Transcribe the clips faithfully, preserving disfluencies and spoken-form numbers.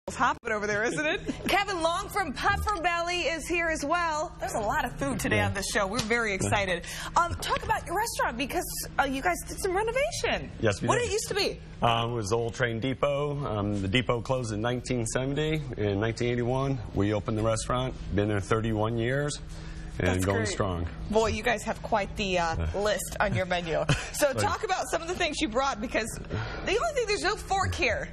It's hopping over there, isn't it? Kevin Long from Pufferbelly is here as well. There's a lot of food today yeah. on this show. We're very excited. Um, talk about your restaurant because uh, you guys did some renovation. Yes, we what did. What did it used to be? Um, it was the old train depot. Um, the depot closed in nineteen seventy. In nineteen eighty-one, we opened the restaurant. Been there thirty-one years. And That's going great. strong. Boy, you guys have quite the uh, list on your menu. So talk about some of the things you brought because the only thing, there's no fork here.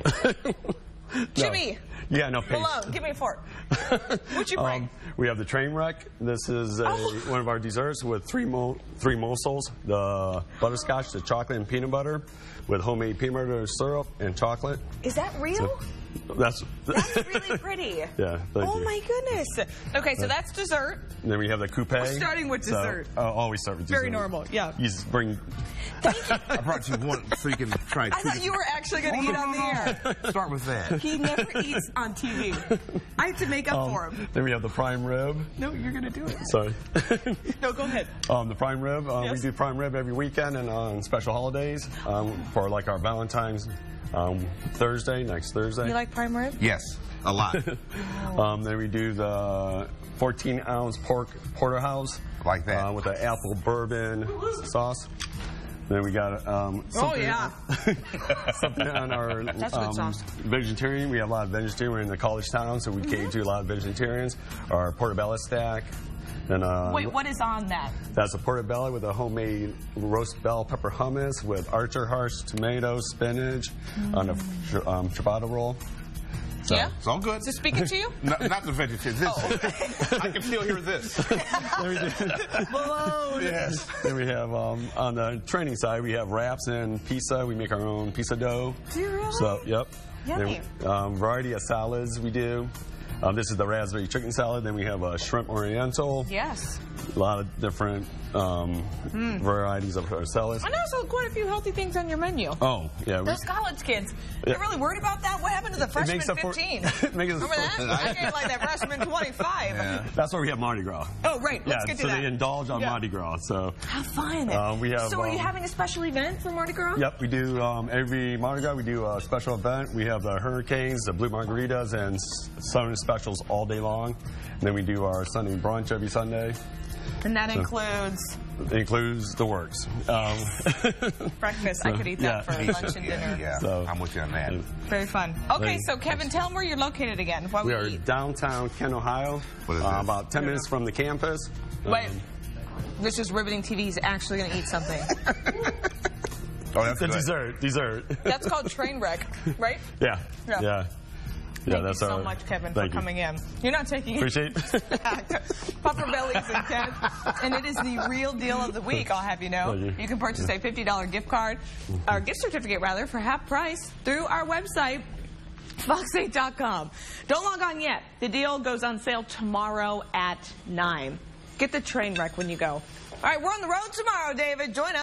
Jimmy. No. Yeah, no. Malone, give me a fork. What'd you bring? Um, we have the train wreck. This is a, oh. one of our desserts with three mo three morsels: the butterscotch, the chocolate, and peanut butter, with homemade peanut butter syrup and chocolate. Is that real? So, that's that's really pretty. Yeah. Thank oh you. my goodness. Okay, so that's dessert. And then we have the coupe. We're starting with dessert. So, uh, always start with dessert. Very normal. Yeah. You just bring. I brought you one so you can try. I thought you were actually going to eat on the air. Start with that. He never eats on T V. I have to make up um, for him. Then we have the prime rib. No, you're going to do it. Sorry. No, go ahead. Um, the prime rib. Um, yes. We do prime rib every weekend and on special holidays um, for like our Valentine's um, Thursday, next Thursday. You like prime rib? Yes, a lot. um, then we do the fourteen ounce pork porterhouse. Like that. Uh, with the apple bourbon sauce. Then we got um, oh yeah, something on our That's um, good sauce. vegetarian. We have a lot of vegetarian. We're in the college town, so we mm-hmm. cater to a lot of vegetarians. Our portobello stack. Then, uh, wait, what is on that? That's a portobello with a homemade roast bell pepper hummus with Archer Harsh tomatoes, spinach mm. on a um, ciabatta roll. So, yeah, it's all good. Is it speaking to you? No, not the vegetarian. This. Oh. I can still hear this. Then we do. Malone. Yes. Then we have um, on the training side, we have wraps and pizza. We make our own pizza dough. Do you really? So, yep. Yummy. Then, um, variety of salads we do. Um, this is the raspberry chicken salad. Then we have a shrimp oriental. Yes. A lot of different um, mm. varieties of our salads. And also quite a few healthy things on your menu. Oh, yeah. Those college kids, they're really worried about that? What happened to the freshman fifteen? For, Remember that? I gave like that freshman twenty-five. Yeah. That's where we have Mardi Gras. Oh, right. Let's yeah, get to so that. they indulge on yeah. Mardi Gras. So how fun. Uh, we have, so are um, you having a special event for Mardi Gras? Yep, we do um, every Mardi Gras. We do a special event. We have the hurricanes, the blue margaritas, and Southern specials all day long. And then we do our Sunday brunch every Sunday. And that so, includes? It includes the works. Um, Breakfast. so, I could eat yeah. that for lunch and yeah, dinner. Yeah, so, I'm with you on that. Yeah. Very fun. Okay, so Kevin, tell them where you're located again. What we we are eat. downtown Kent, Ohio, uh, about ten minutes from the campus. Wait, um, this is riveting T V. He's actually going to eat something. Oh, that's the good. dessert. Dessert. That's called train wreck, right? Yeah. Yeah. Yeah. Thank yeah, that's you so our, much, Kevin, for you. coming in. You're not taking Appreciate it. Appreciate Pufferbelly's in Kent, and it is the real deal of the week, I'll have you know. You. you can purchase a fifty dollar gift card, or gift certificate, rather, for half price through our website, fox eight dot com. Don't log on yet. The deal goes on sale tomorrow at nine. Get the train wreck when you go. All right, we're on the road tomorrow, David. Join us.